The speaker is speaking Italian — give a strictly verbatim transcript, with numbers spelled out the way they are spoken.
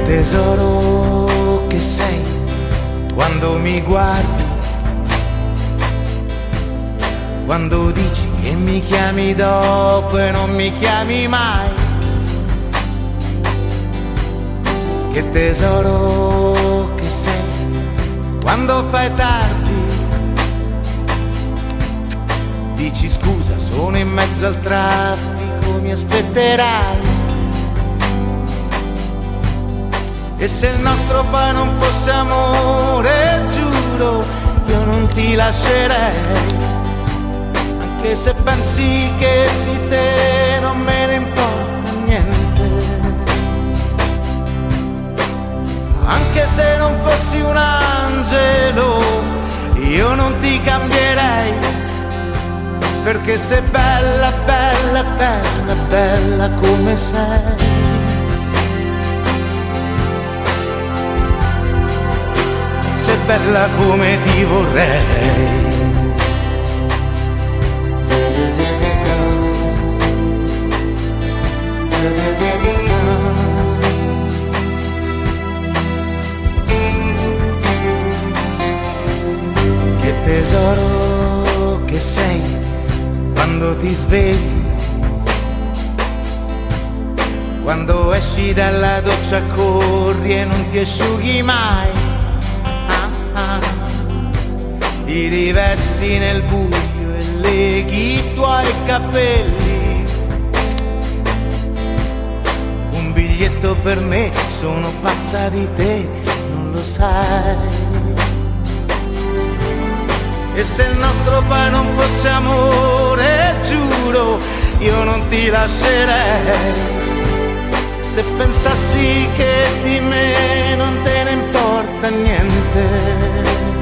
tesoro che sei quando mi guardi, quando dici che mi chiami dopo e non mi chiami mai. Che tesoro che sei quando fai tardi, dici scusa sono in mezzo al traffico, mi aspetterai. E se il nostro poi non fosse amore, giuro, io non ti lascerei, anche se pensi che di te non me ne importa niente. Anche se non fossi un angelo, io non ti cambierei, perché sei bella, bella, bella, bella come sei. Sei bella come ti vorrei. Che tesoro che sei quando ti svegli, quando esci dalla doccia corri e non ti asciughi mai. Ti rivesti nel buio e leghi i tuoi capelli. Un biglietto per me, sono pazza di te, non lo sai. E se il nostro poi non fosse amore, giuro, io non ti lascerei. Se pensassi che di me non te ne importa niente.